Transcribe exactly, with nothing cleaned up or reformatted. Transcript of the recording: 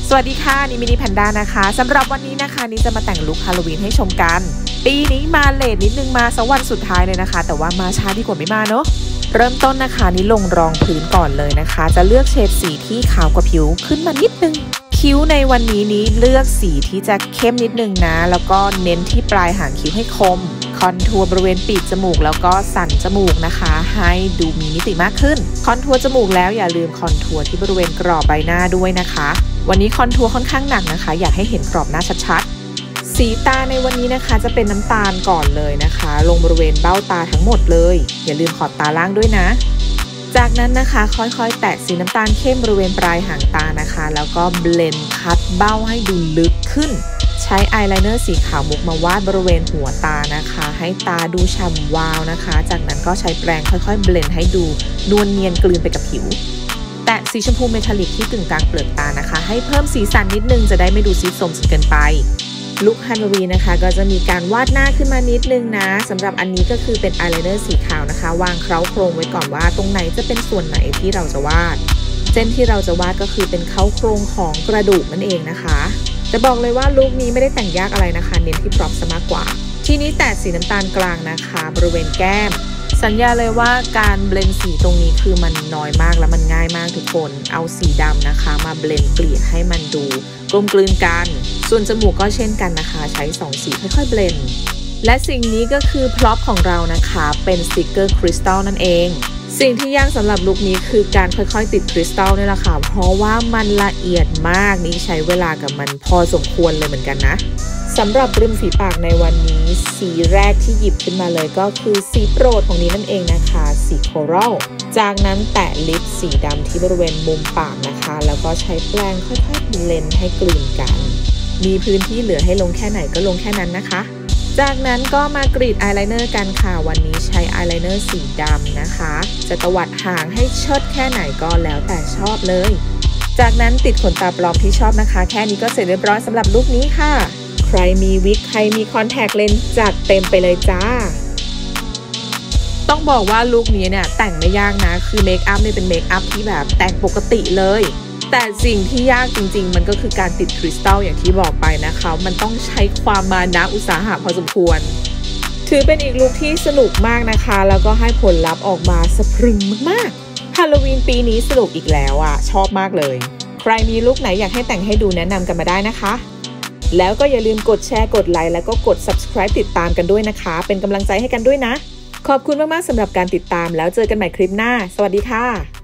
สวัสดีค่ะนี่มินิแพนด้านะคะสำหรับวันนี้นะคะนี่จะมาแต่งลุคฮาโลวีนให้ชมกันปีนี้มาเลทนิดนึงมาสักวันสุดท้ายเลยนะคะแต่ว่ามาช้าดีกว่าไม่มาเนาะเริ่มต้นนะคะนี่ลงรองพื้นก่อนเลยนะคะจะเลือกเฉดสีที่ขาวกว่าผิวขึ้นมานิดนึงคิ้วในวันนี้นี้เลือกสีที่จะเข้มนิดนึงนะแล้วก็เน้นที่ปลายหางคิ้วให้คมคอนทัวร์บริเวณปีกจมูกแล้วก็สันจมูกนะคะให้ดูมีมิติมากขึ้นคอนทัวร์จมูกแล้วอย่าลืมคอนทัวร์ที่บริเวณกรอบใบหน้าด้วยนะคะวันนี้คอนทัวร์ค่อนข้างหนักนะคะอยากให้เห็นกรอบหน้าชัดๆสีตาในวันนี้นะคะจะเป็นน้ำตาลก่อนเลยนะคะลงบริเวณเบ้าตาทั้งหมดเลยอย่าลืมขอบตาล่างด้วยนะจากนั้นนะคะค่อยๆแตะสีน้ำตาลเข้มบริเวณปลายหางตานะคะแล้วก็เบลนด์คัดเบ้าให้ดูลึกขึ้นใช้อายไลเนอร์สีขาวมุกมาวาดบริเวณหัวตานะคะให้ตาดูฉ่ำวาวนะคะจากนั้นก็ใช้แปรงค่อยๆเบลนด์ให้ดูนวลเนียนกลืนไปกับผิวแตะสีชมพูเมทัลลิกที่กึ่งกลางเปลือกตานะคะให้เพิ่มสีสันนิดนึงจะได้ไม่ดูซีดโทรมจนเกินไปลุคฮาโลวีนนะคะก็จะมีการวาดหน้าขึ้นมานิดนึงนะสำหรับอันนี้ก็คือเป็นอายไลเนอร์สีขาวนะคะวางเคล้าโครงไว้ก่อนว่าตรงไหนจะเป็นส่วนไหนที่เราจะวาดเส้นที่เราจะวาดก็คือเป็นเคล้าโครงของกระดูกนั่นเองนะคะจะบอกเลยว่าลุคนี้ไม่ได้แต่งยากอะไรนะคะเน้นที่พร็อพซะมากกว่าทีนี้แตะสีน้ำตาลกลางนะคะบริเวณแก้มสัญญาเลยว่าการเบลนด์สีตรงนี้คือมันน้อยมากและมันง่ายมากทุกคนเอาสีดำนะคะมาเบลนด์เกลี่ยให้มันดูกลมกลืนกันส่วนจมูกก็เช่นกันนะคะใช้สองสีค่อยๆเบลนด์และสิ่งนี้ก็คือพร็อพของเรานะคะเป็นสติกเกอร์คริสตัลนั่นเองสิ่งที่ยากสำหรับลุคนี้คือการค่อยๆติดคริสตัลนี่แหละค่ะเพราะว่ามันละเอียดมากนี่ใช้เวลากับมันพอสมควรเลยเหมือนกันนะสำหรับริมฝีปากในวันนี้สีแรกที่หยิบขึ้นมาเลยก็คือสีโปรดของนี้นั่นเองนะคะสีโครัลจากนั้นแตะลิปสีดำที่บริเวณมุมปากนะคะแล้วก็ใช้แปรงค่อยๆเบลนด์ให้กลืนกันมีพื้นที่เหลือให้ลงแค่ไหนก็ลงแค่นั้นนะคะจากนั้นก็มากรีดอายไลเนอร์กันค่ะวันนี้ใช้อายไลเนอร์สีดำนะคะจะตวัดหางให้เชิดแค่ไหนก็แล้วแต่ชอบเลยจากนั้นติดขนตาปลอมที่ชอบนะคะแค่นี้ก็เสร็จเรียบร้อยสำหรับลุคนี้ค่ะใครมีวิกใครมีคอนแทคเลนส์จัดเต็มไปเลยจ้าต้องบอกว่าลุคนี้เนี่ยแต่งไม่ยากนะคือเมคอัพเนี่ยเป็นเมคอัพที่แบบแต่งปกติเลยแต่สิ่งที่ยากจริงๆมันก็คือการติดคริสตัลอย่างที่บอกไปนะคะมันต้องใช้ความมานะอุตสาหะพอสมควรถือเป็นอีกลุคที่สนุกมากนะคะแล้วก็ให้ผลลัพธ์ออกมาสะพรึงมากๆฮาโลวีนปีนี้สนุกอีกแล้วอ่ะชอบมากเลยใครมีลุคไหนอยากให้แต่งให้ดูแนะนำกันมาได้นะคะแล้วก็อย่าลืมกดแชร์กดไลค์แล้วก็กด ซับสไครบ์ ติดตามกันด้วยนะคะเป็นกำลังใจให้กันด้วยนะขอบคุณมากๆสำหรับการติดตามแล้วเจอกันใหม่คลิปหน้าสวัสดีค่ะ